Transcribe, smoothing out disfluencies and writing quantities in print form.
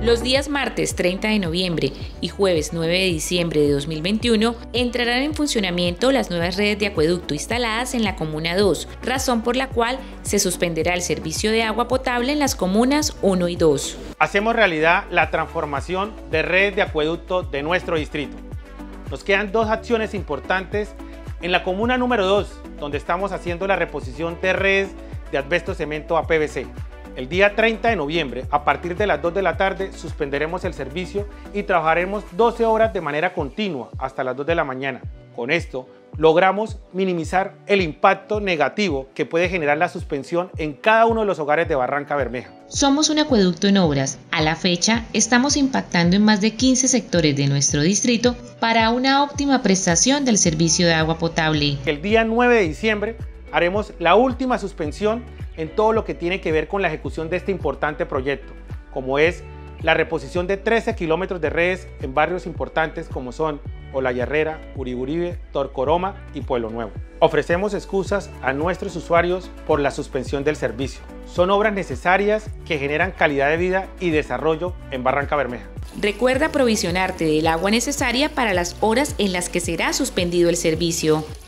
Los días martes 30 de noviembre y jueves 9 de diciembre de 2021 entrarán en funcionamiento las nuevas redes de acueducto instaladas en la Comuna 2, razón por la cual se suspenderá el servicio de agua potable en las comunas 1 y 2. Hacemos realidad la transformación de redes de acueducto de nuestro distrito. Nos quedan dos acciones importantes en la comuna número 2, donde estamos haciendo la reposición de redes de asbesto cemento a PVC. El día 30 de noviembre, a partir de las 2 de la tarde, suspenderemos el servicio y trabajaremos 12 horas de manera continua hasta las 2 de la mañana. Con esto, logramos minimizar el impacto negativo que puede generar la suspensión en cada uno de los hogares de Barrancabermeja. Somos un acueducto en obras. A la fecha, estamos impactando en más de 15 sectores de nuestro distrito para una óptima prestación del servicio de agua potable. El día 9 de diciembre haremos la última suspensión en todo lo que tiene que ver con la ejecución de este importante proyecto, como es la reposición de 13 kilómetros de redes en barrios importantes como son Olayarrera, Uriburibe, Torcoroma y Pueblo Nuevo. Ofrecemos excusas a nuestros usuarios por la suspensión del servicio. Son obras necesarias que generan calidad de vida y desarrollo en Barrancabermeja. Recuerda provisionarte del agua necesaria para las horas en las que será suspendido el servicio.